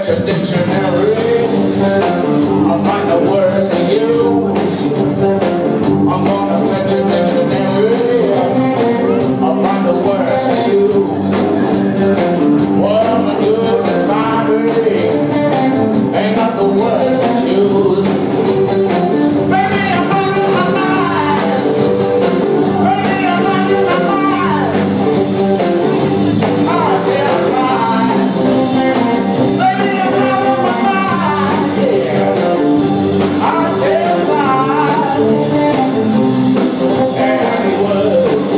fetch a dictionary. I'll find the words to use. I'm gonna fetch a dictionary. I'll find the words to use. Well, the good and fine ain't got the words to choose. Baby, I'm losing my mind. Baby, I'm losing my mind. I can't lie. Baby, I'm losing my mind. Yeah, I can't lie. Any words.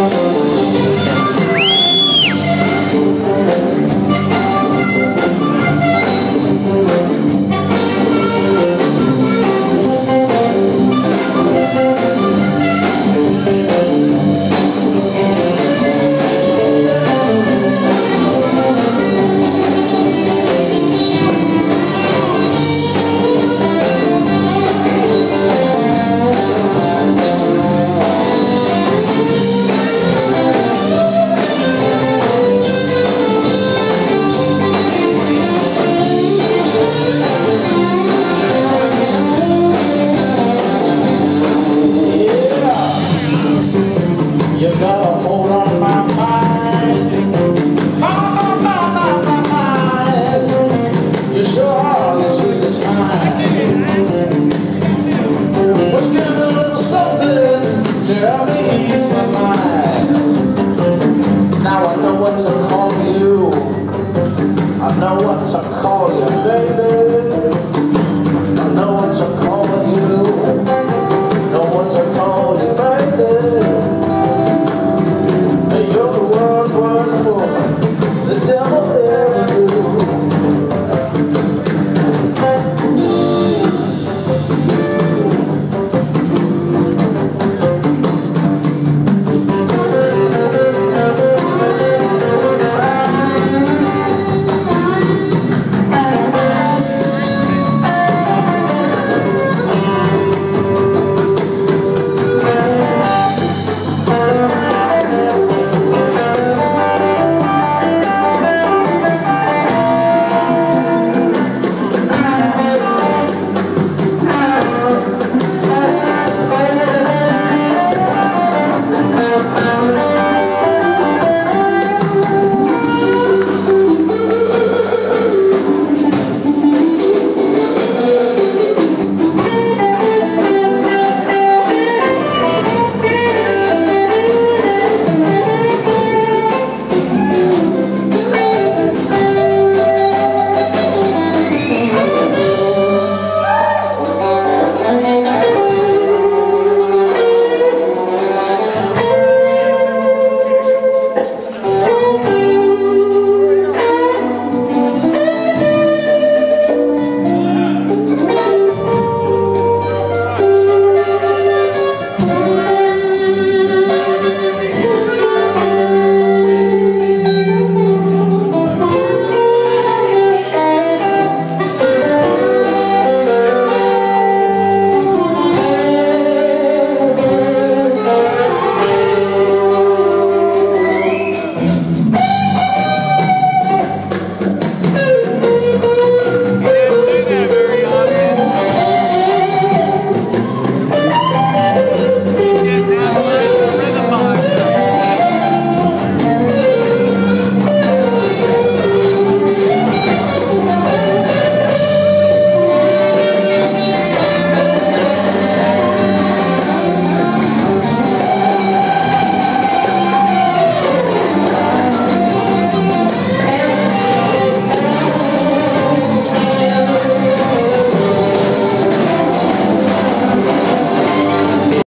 You got a hold on my mind. My mind. You sure are the sweetest kind. But give me a little something to help me ease my mind. Now I know what to call you. I know what to call you, baby.